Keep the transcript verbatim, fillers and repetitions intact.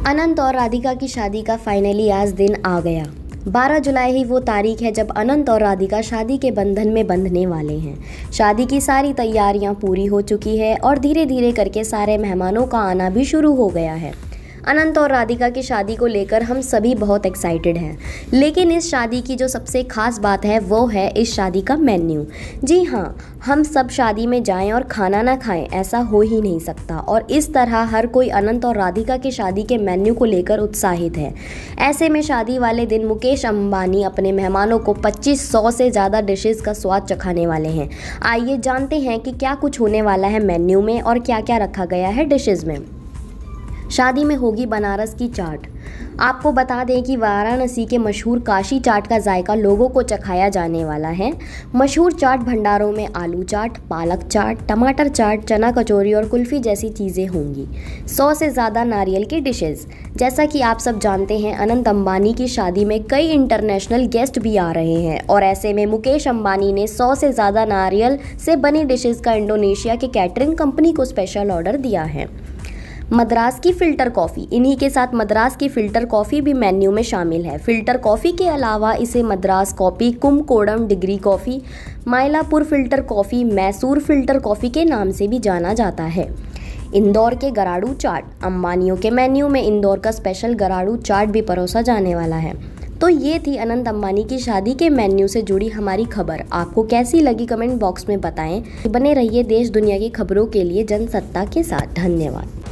अनंत और राधिका की शादी का फाइनली आज दिन आ गया। बारह जुलाई ही वो तारीख है जब अनंत और राधिका शादी के बंधन में बंधने वाले हैं। शादी की सारी तैयारियां पूरी हो चुकी है और धीरे धीरे करके सारे मेहमानों का आना भी शुरू हो गया है। अनंत और राधिका की शादी को लेकर हम सभी बहुत एक्साइटेड हैं, लेकिन इस शादी की जो सबसे खास बात है वो है इस शादी का मेन्यू। जी हाँ, हम सब शादी में जाएं और खाना ना खाएं, ऐसा हो ही नहीं सकता। और इस तरह हर कोई अनंत और राधिका की शादी के मेन्यू को लेकर उत्साहित है। ऐसे में शादी वाले दिन मुकेश अंबानी अपने मेहमानों को पच्चीस सौ से ज़्यादा डिशेस का स्वाद चखाने वाले हैं। आइए जानते हैं कि क्या कुछ होने वाला है मेन्यू में और क्या क्या रखा गया है डिशेस में। शादी में होगी बनारस की चाट। आपको बता दें कि वाराणसी के मशहूर काशी चाट का जायका लोगों को चखाया जाने वाला है। मशहूर चाट भंडारों में आलू चाट, पालक चाट, टमाटर चाट, चना कचौरी और कुल्फ़ी जैसी चीज़ें होंगी। सौ से ज़्यादा नारियल की डिशेस। जैसा कि आप सब जानते हैं, अनंत अंबानी की शादी में कई इंटरनेशनल गेस्ट भी आ रहे हैं और ऐसे में मुकेश अंबानी ने सौ से ज़्यादा नारियल से बनी डिशेस का इंडोनेशिया के कैटरिंग कंपनी को स्पेशल ऑर्डर दिया है। मद्रास की फ़िल्टर कॉफ़ी। इन्हीं के साथ मद्रास की फ़िल्टर कॉफ़ी भी मेन्यू में शामिल है। फ़िल्टर कॉफ़ी के अलावा इसे Madras coffee, Kumbakonam degree coffee, Mylapore filter coffee, Mysore filter coffee के नाम से भी जाना जाता है। इंदौर के गराड़ू चाट। अंबानियों के मेन्यू में इंदौर का स्पेशल गराड़ू चाट भी परोसा जाने वाला है। तो ये थी अनंत अंबानी की शादी के मेन्यू से जुड़ी हमारी खबर। आपको कैसी लगी कमेंट बॉक्स में बताएं। बने रहिए देश दुनिया की खबरों के लिए जनसत्ता के साथ। धन्यवाद।